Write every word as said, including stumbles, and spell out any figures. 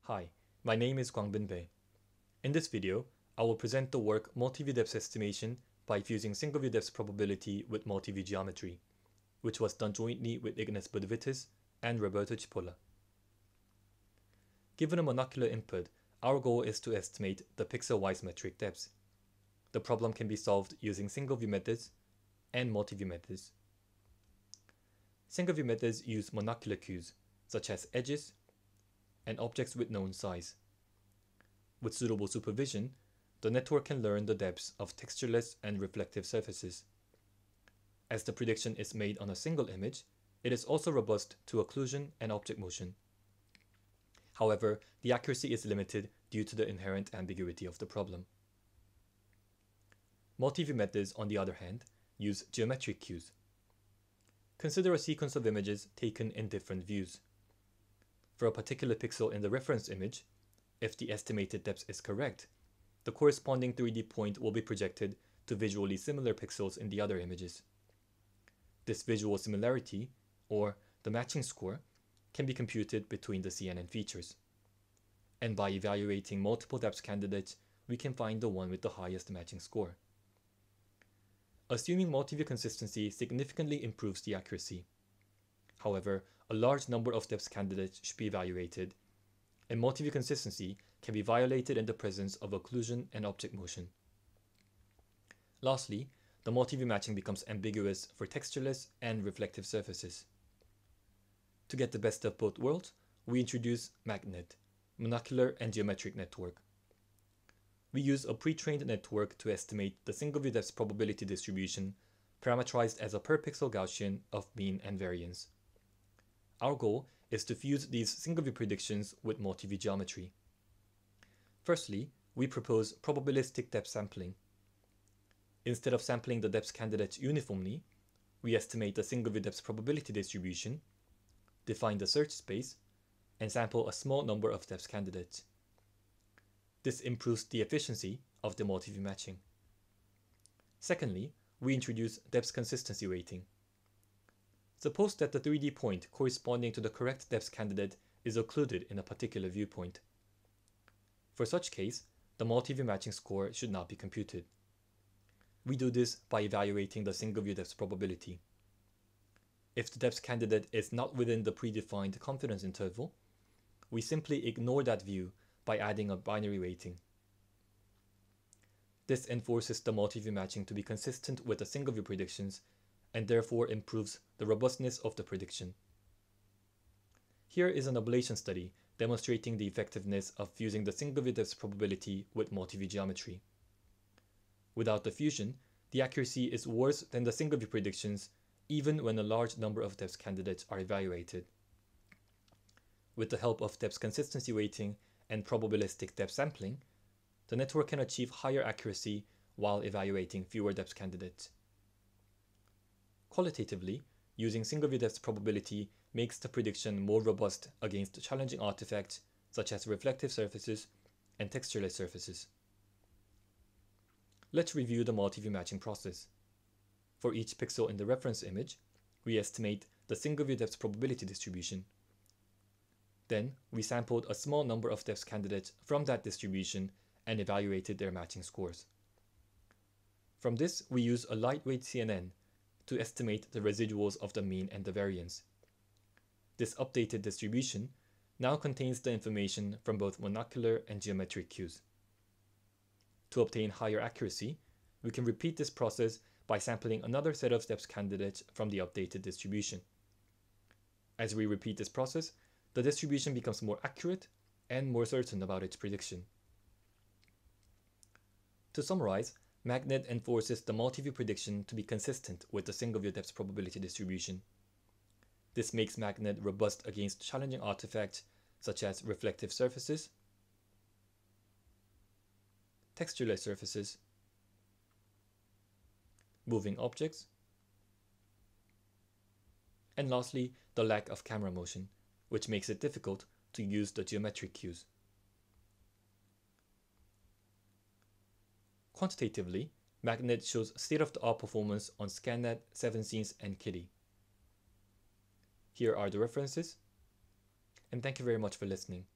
Hi, my name is Gwangbin. In this video, I will present the work multi-view depth estimation by fusing single-view depth probability with multi-view geometry, which was done jointly with Ignas Budvytis and Roberto Cipolla. Given a monocular input, our goal is to estimate the pixel-wise metric depths. The problem can be solved using single-view methods and multi-view methods. Single-view methods use monocular cues, such as edges and objects with known size. With suitable supervision, the network can learn the depths of textureless and reflective surfaces. As the prediction is made on a single image, it is also robust to occlusion and object motion. However, the accuracy is limited due to the inherent ambiguity of the problem. Multi-view methods, on the other hand, use geometric cues. Consider a sequence of images taken in different views. For a particular pixel in the reference image, if the estimated depth is correct, the corresponding three D point will be projected to visually similar pixels in the other images. This visual similarity, or the matching score, can be computed between the C N N features. And by evaluating multiple depth candidates, we can find the one with the highest matching score. Assuming multi-view consistency significantly improves the accuracy. However, a large number of depth candidates should be evaluated, and multi-view consistency can be violated in the presence of occlusion and object motion. Lastly, the multi-view matching becomes ambiguous for textureless and reflective surfaces. To get the best of both worlds, we introduce MaGNet, Monocular and Geometric Network. We use a pre-trained network to estimate the single-view depth probability distribution, parameterized as a per-pixel Gaussian of mean and variance. Our goal is to fuse these single-view predictions with multi-view geometry. Firstly, we propose probabilistic depth sampling. Instead of sampling the depth candidates uniformly, we estimate the single-view depth probability distribution, define the search space, and sample a small number of depth candidates. This improves the efficiency of the multi-view matching. Secondly, we introduce depth consistency weighting. Suppose that the three D point corresponding to the correct depth candidate is occluded in a particular viewpoint. For such case, the multi-view matching score should not be computed. We do this by evaluating the single-view depth probability. If the depth candidate is not within the predefined confidence interval, we simply ignore that view by adding a binary weighting. This enforces the multi-view matching to be consistent with the single-view predictions and therefore improves the robustness of the prediction. Here is an ablation study demonstrating the effectiveness of fusing the single-view depth probability with multi-view geometry. Without the fusion, the accuracy is worse than the single-view predictions even when a large number of depth candidates are evaluated. With the help of depth consistency weighting and probabilistic depth sampling, the network can achieve higher accuracy while evaluating fewer depth candidates. Qualitatively, using single-view depth probability makes the prediction more robust against challenging artifacts such as reflective surfaces and textureless surfaces. Let's review the multi-view matching process. For each pixel in the reference image, we estimate the single-view depth probability distribution. Then, we sampled a small number of depth candidates from that distribution and evaluated their matching scores. From this, we use a lightweight C N N to estimate the residuals of the mean and the variance. This updated distribution now contains the information from both monocular and geometric cues. To obtain higher accuracy, we can repeat this process by sampling another set of depth candidates from the updated distribution. As we repeat this process, the distribution becomes more accurate and more certain about its prediction. To summarize, MaGNet enforces the multi-view prediction to be consistent with the single-view depth probability distribution. This makes MaGNet robust against challenging artifacts such as reflective surfaces, textureless surfaces, moving objects, and lastly, the lack of camera motion, which makes it difficult to use the geometric cues. Quantitatively, MaGNet shows state-of-the-art performance on ScanNet, seven scenes, and KITTI. Here are the references, and thank you very much for listening.